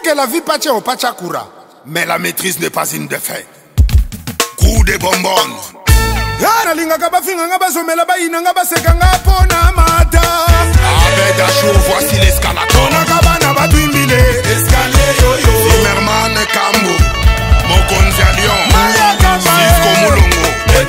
que la vie pache au pachakura. Mais la maîtrise n'est pas une défaite. Coup de bonbonne. Yara linga kaba finga nga bazomela ba ina nga baseka nga pona mata. Avec Dachour, voici l'escalator. On a kabana ba dwimbile. Escalier yo-yo. Zimmerman Kambo. Mokonzi à Lyon. Cisco Moulongo.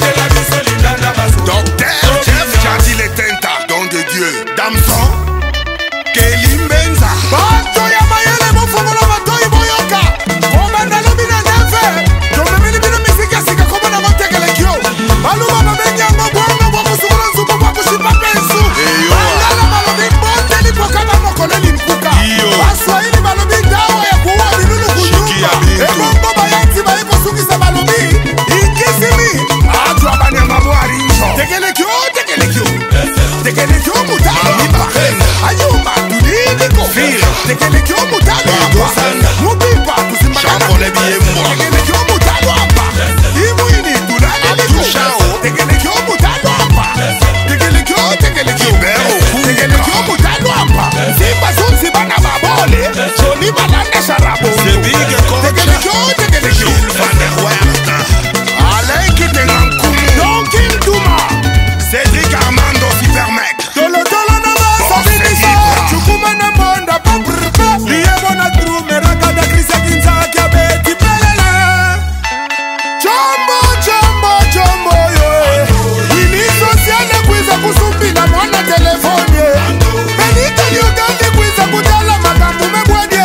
Docteur Jeff Jadi les Tenta. Don de Dieu. Damson. Kelly Mbenza. Bato ya mayele mofongola matoi boyoka. Komanda lobi na nefe. Jomemeli bino misika sika komanda motekele kyo. Baluma babenyango bwanga bwakusukula nzuko bwakushipa pensu. Balala balobi mbote lipo kama mokole limpuka. Baswahili balobi dawa ya kuwa binunu kunyumba. Ebombo bayanti baiko sukisa balobi. Inkisimi. Atu abani ya mabuari njo. Tekele kyo, tekele kyo. Tekele kyo mutalo. Ayuma tulini ko. Tekele kyo mutalo hapa. Mubipa tusimbakana. Chakole biye mwa. Tekele kyo mutalo hapa. Imuini tulani liko. Tekele kyo mutalo hapa. Tekele kyo, tekele kyo. Tekele kyo mutalo hapa. Simba zunzi bana babole. Soni balanda sharabo. Tekele kyo, tekele kyo. Van der Huerta. Alain Kitengankou. Donkin Duma. Cédric Armando Supermec. Tolo tolo na masabinisa. Chukuma na monda paprpa. Liye bona trume rakada krisa kinza kia beti pelele. Chombo, chombo, chombo yo. Ili sosiale kwiza kusumbila mwana telefoni. Benito liugande kwiza kutala makambu mebwadye.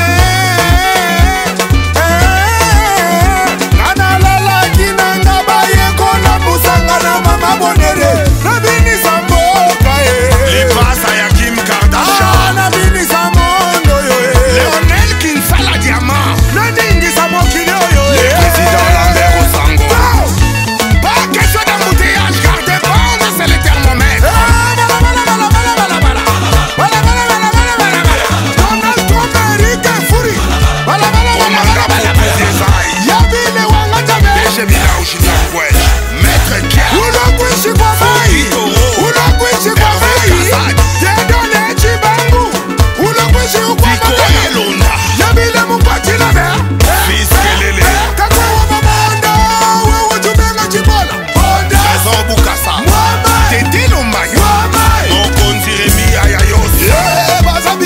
Nana lala kinanga baye kona musanga na mama bonere. Nabini samboka Libasa ya Kim Kardashian. Nabini samondo yo Léonel Kinsala Diamant. Nadingi samokilio yo Le président Lambert Osango. Pas question d'embouteillage, car dépendre c'est le thermomètre. Donald Trump Eric Furi. Commandant Popo Desailles. Yabine wanga jabe. Deje Bila Ushina Kwel. Maître Kia. Unakuishi kwa mai. Unakuishi kwa mai. Jedone chibangu. Unakuishi kwa Tiko mai. Elonda. Yabile mukwachila be. Fils Kelele. Kakwa mamondo. Wewe jubenga chibola. Honda. Trésor Boukassa. Mwamai. Tete Lombayo. Mwamai. Mokonzi Rémi Ayayos. Basabi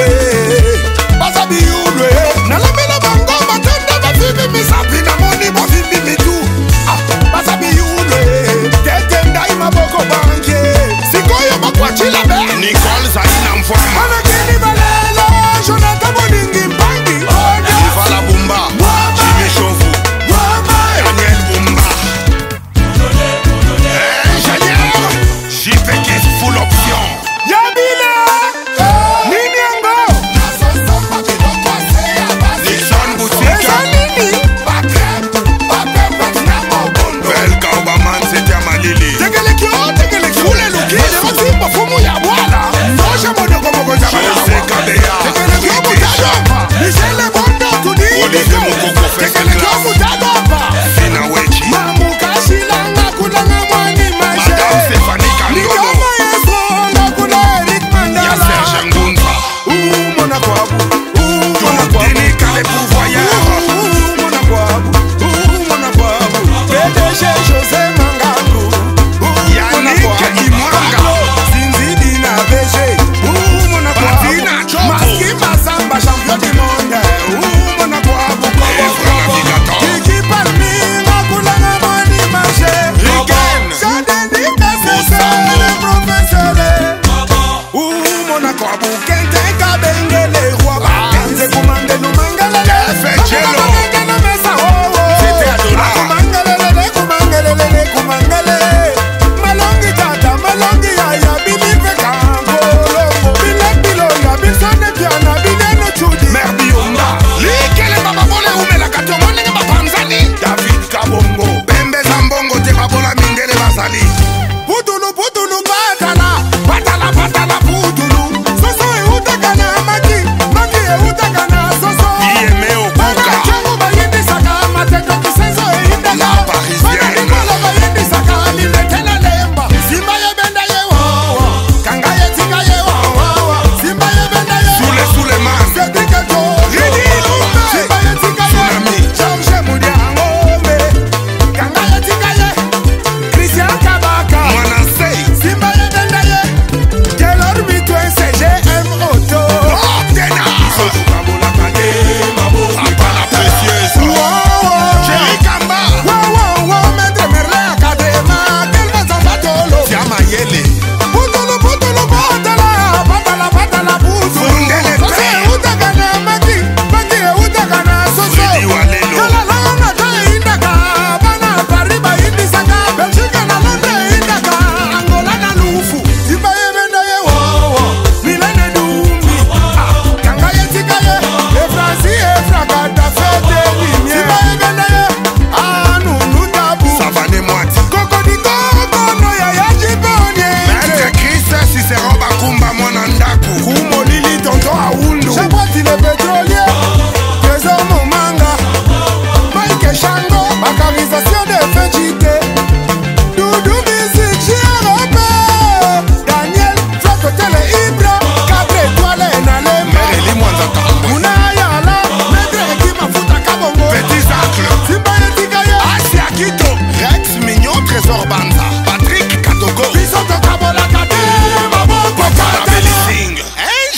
yulwe. Nalamela bango matende bafibi misapi na moni bafibi mitu. Basabi yulwe. Tete ndai maboko banke. Sikoyo bakwachila be. Nicole Zaina Mfwama. Manakini balela. Jonathan Boningi Mpangi. Ivala Bumba. Jimmy Chovu. Daniel Bumba. Ingénieur. JPK full option. Yabile. Nini yango. Nixon Boutique. Eza nini. Belka Obaman c'était à Malili. Fule lukile matimba fumu ya bwala. Mosha modoko moko jabala. José Kadeya. Michele Bondo tudini. Olivier Mokoko Fekela. Fina Wechi. Mamuka shilanga kulanga mwani mashe. Madame Stéphanie Kandolo. Nikama yeso nga kula Eric Mandala. Ya Serge Ngunza. Mona kwabu. Mona kwabu. Dini Kale Pouvoyeur. Mona kwabu. Mona kwabu. PDG José Mangangu. Yannick Imwanga. Zinzidi na BG. Mona kwabu. Batina Choko. Maski Masamba champion du monde. Mona kwabu. Evra Navigator. Kiki Palmi ngakulanga mwani mashe. Rigen. Sadeni kasesele profesele. Mona kwabu kente kabengele roi. Kenze kumande numangalele. Fechelo. Kumangele mesa hoho. C'était Adora. Kumangelele. Malongi tata, malongi yaya, bibi feka ngolongo. Bilek bilonga, bisone piana, bideno chudi. Merbiomba. Likele bababole umela katomone nga bapanzani. David Kabongo. Bembe Zambongo te babola mindele basali. Putulu, putulu, patala. Patala, patala, putulu. Soso eutakana maki, maki eutakana soso. Ieme Okuka. Bana changu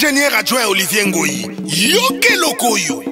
ingénieur adjoint Olivier Ngoyi. Yoke Lokoyo.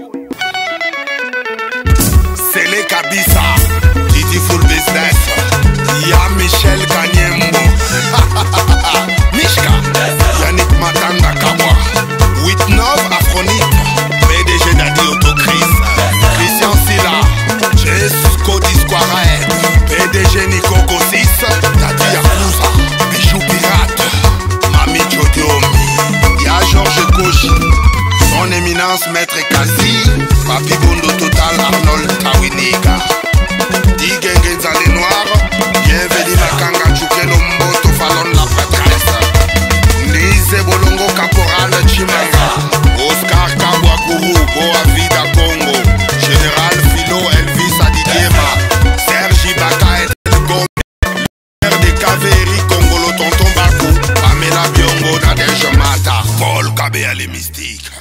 Sele Kabisa. Didi Full Business. Ya Michel Kanyembo. Mishka. Yannick Matanga Kabwa. Whitnov Afronite. PDG Dadi Autocris. Christian Silla. Jesco Disquaret. PDG Nico Gossis. Dadi Yakuza. Bijou Pirate. Mami Chodiomi. Ya Georges Kochi. Son éminence Maître Kasi. Papi Bondo Total Arnold Tawiniga. Digenge Nzale Noir. Bienvenue Makanga Chukeno Mboto Fallon la prêtresse. Nize Bolongo Caporal Chimanga. Oscar Kabwakuru Boa Vida Congo. Général Philo Elvis Adidiema. Sergi Baka El Gombe. L'air des Kaveri Congolo Tonton Bakou. Pamela Biongo Nadej Mata. Paul Kabea les mystiques.